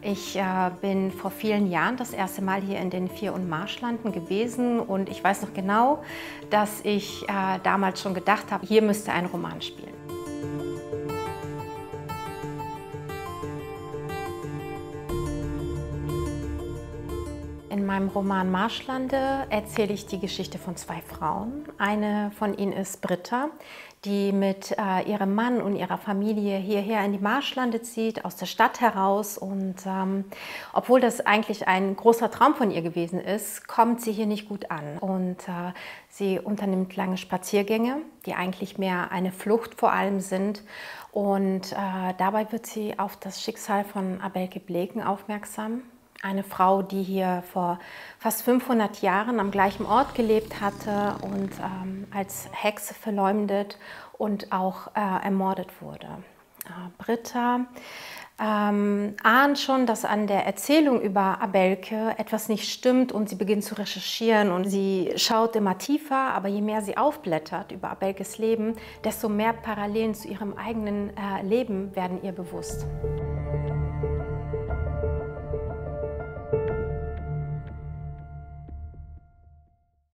Ich bin vor vielen Jahren das erste Mal hier in den Vier- und Marschlanden gewesen und ich weiß noch genau, dass ich damals schon gedacht habe, hier müsste ein Roman spielen. In meinem Roman Marschlande erzähle ich die Geschichte von zwei Frauen. Eine von ihnen ist Britta, die mit ihrem Mann und ihrer Familie hierher in die Marschlande zieht, aus der Stadt heraus. Und obwohl das eigentlich ein großer Traum von ihr gewesen ist, kommt sie hier nicht gut an. Und sie unternimmt lange Spaziergänge, die eigentlich mehr eine Flucht vor allem sind. Und dabei wird sie auf das Schicksal von Abelke Bleken aufmerksam. Eine Frau, die hier vor fast 500 Jahren am gleichen Ort gelebt hatte und als Hexe verleumdet und auch ermordet wurde. Britta ahnt schon, dass an der Erzählung über Abelke etwas nicht stimmt und sie beginnt zu recherchieren und sie schaut immer tiefer, aber je mehr sie aufblättert über Abelkes Leben, desto mehr Parallelen zu ihrem eigenen Leben werden ihr bewusst.